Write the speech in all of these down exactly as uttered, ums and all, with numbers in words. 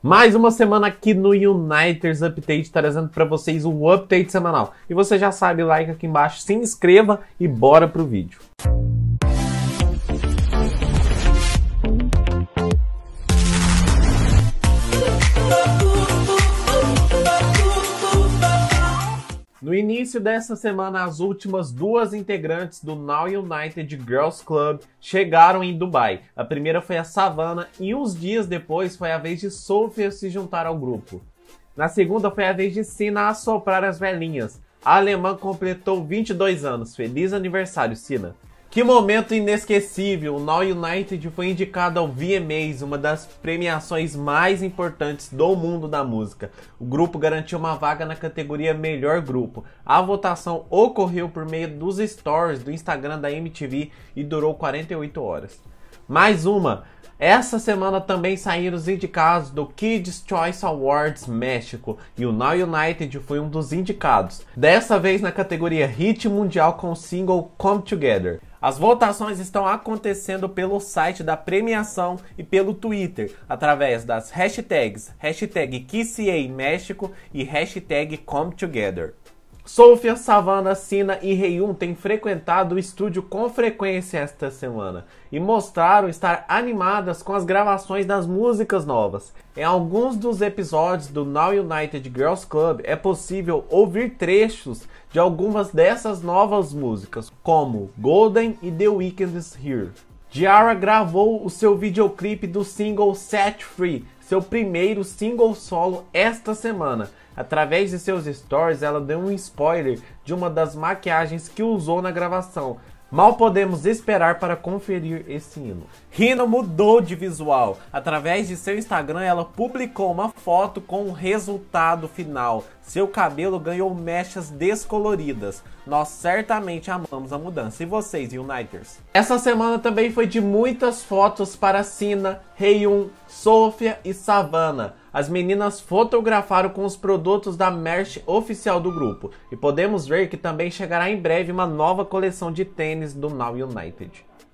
Mais uma semana aqui no Uniters Update, trazendo para vocês um update semanal. E você já sabe, like aqui embaixo, se inscreva e bora pro vídeo. No início dessa semana, as últimas duas integrantes do Now United Girls Club chegaram em Dubai. A primeira foi a Savannah e uns dias depois foi a vez de Sophia se juntar ao grupo. Na segunda foi a vez de Sina assoprar as velhinhas. A alemã completou vinte e dois anos. Feliz aniversário, Sina! Que momento inesquecível! O Now United foi indicado ao V M As, uma das premiações mais importantes do mundo da música. O grupo garantiu uma vaga na categoria Melhor Grupo. A votação ocorreu por meio dos stories do Instagram da M T V e durou quarenta e oito horas. Mais uma! Essa semana também saíram os indicados do Kids Choice Awards México e o Now United foi um dos indicados, dessa vez na categoria Hit Mundial com o single Come Together. As votações estão acontecendo pelo site da premiação e pelo Twitter, através das hashtags hashtag Q C A México e hashtag Come Together. Sophia, Savannah, Sina e Haeyoon têm frequentado o estúdio com frequência esta semana e mostraram estar animadas com as gravações das músicas novas. Em alguns dos episódios do Now United Girls Club é possível ouvir trechos de algumas dessas novas músicas, como Golden e The Weeknd's Here. Giara gravou o seu videoclipe do single Set Free, seu primeiro single solo esta semana. Através de seus stories, ela deu um spoiler de uma das maquiagens que usou na gravação. Mal podemos esperar para conferir esse hino. Hina mudou de visual. Através de seu Instagram, ela publicou uma foto com o resultado final. Seu cabelo ganhou mechas descoloridas. Nós certamente amamos a mudança. E vocês, Uniters? Essa semana também foi de muitas fotos para Sina, Haeyoon, Sophia e Savannah. As meninas fotografaram com os produtos da merch oficial do grupo. E podemos ver que também chegará em breve uma nova coleção de tênis do Now United.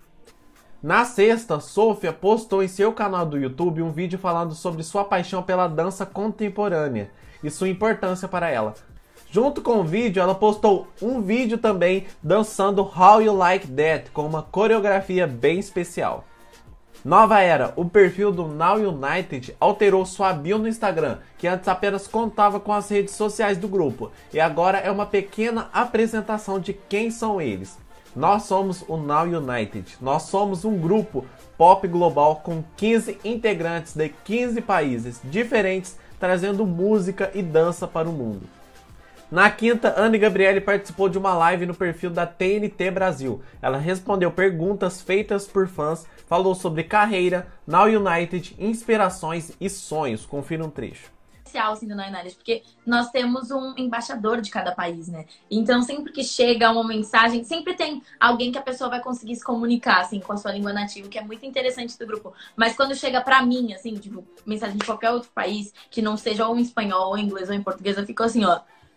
Na sexta, Sophia postou em seu canal do YouTube um vídeo falando sobre sua paixão pela dança contemporânea e sua importância para ela. Junto com o vídeo, ela postou um vídeo também dançando How You Like That, com uma coreografia bem especial. Nova era, o perfil do Now United alterou sua bio no Instagram, que antes apenas contava com as redes sociais do grupo, e agora é uma pequena apresentação de quem são eles. Nós somos o Now United, nós somos um grupo pop global com quinze integrantes de quinze países diferentes, trazendo música e dança para o mundo. Na quinta, Anne Gabriele participou de uma live no perfil da T N T Brasil. Ela respondeu perguntas feitas por fãs, falou sobre carreira, Now United, inspirações e sonhos. Confira um trecho. Assim, do Now United, porque nós temos um embaixador de cada país, né? Então, sempre que chega uma mensagem, sempre tem alguém que a pessoa vai conseguir se comunicar, assim, com a sua língua nativa, que é muito interessante do grupo. Mas quando chega pra mim, assim, tipo, mensagem de qualquer outro país, que não seja ou em espanhol, ou em inglês, ou em português, eu fico assim, ó...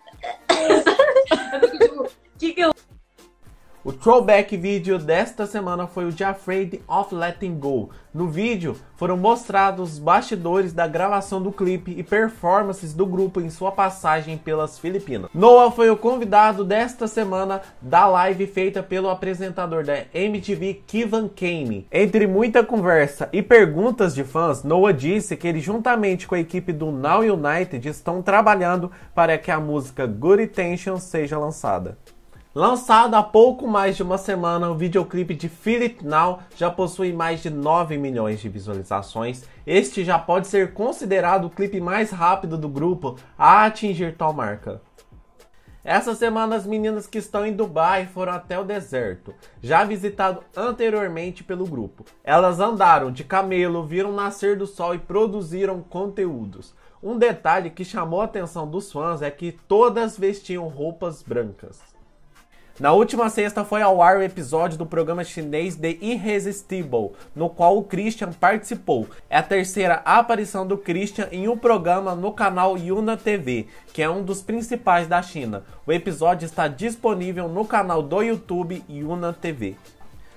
eu fico, tipo, que que eu... O throwback vídeo desta semana foi o de Afraid of Letting Go. No vídeo foram mostrados os bastidores da gravação do clipe e performances do grupo em sua passagem pelas Filipinas. Noah foi o convidado desta semana da live feita pelo apresentador da M T V, Kevan Kane. Entre muita conversa e perguntas de fãs, Noah disse que ele, juntamente com a equipe do Now United, estão trabalhando para que a música Good Intentions seja lançada. Lançado há pouco mais de uma semana, o videoclipe de Feel It Now já possui mais de nove milhões de visualizações. Este já pode ser considerado o clipe mais rápido do grupo a atingir tal marca. Essa semana as meninas que estão em Dubai foram até o deserto, já visitado anteriormente pelo grupo. Elas andaram de camelo, viram o nascer do sol e produziram conteúdos. Um detalhe que chamou a atenção dos fãs é que todas vestiam roupas brancas. Na última sexta foi ao ar o episódio do programa chinês The Irresistible, no qual o Christian participou. É a terceira aparição do Christian em um programa no canal Yuna T V, que é um dos principais da China. O episódio está disponível no canal do YouTube Yuna T V.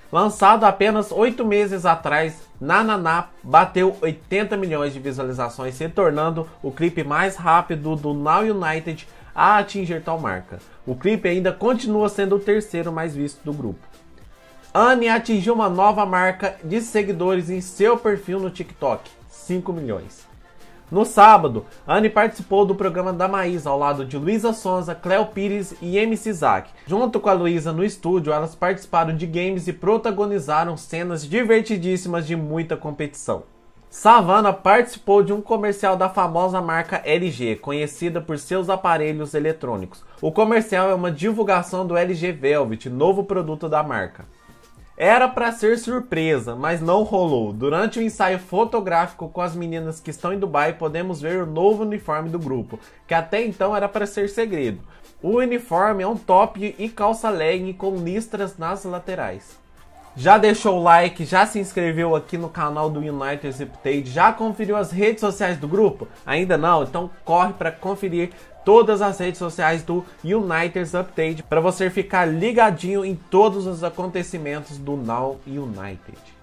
Lançado apenas oito meses atrás, Nananá bateu oitenta milhões de visualizações, se tornando o clipe mais rápido do Now United a atingir tal marca. O clipe ainda continua sendo o terceiro mais visto do grupo. Anne atingiu uma nova marca de seguidores em seu perfil no TikTok, cinco milhões. No sábado, Anne participou do programa da Maísa ao lado de Luísa Sonza, Cléo Pires e M C Zack. Junto com a Luísa no estúdio, elas participaram de games e protagonizaram cenas divertidíssimas de muita competição. Savana participou de um comercial da famosa marca L G, conhecida por seus aparelhos eletrônicos. O comercial é uma divulgação do L G Velvet, novo produto da marca. Era para ser surpresa, mas não rolou. Durante o ensaio fotográfico com as meninas que estão em Dubai, podemos ver o novo uniforme do grupo, que até então era para ser segredo. O uniforme é um top e calça legging com listras nas laterais. Já deixou o like, já se inscreveu aqui no canal do Uniters Update, já conferiu as redes sociais do grupo? Ainda não? Então corre para conferir todas as redes sociais do Uniters Update para você ficar ligadinho em todos os acontecimentos do Now United.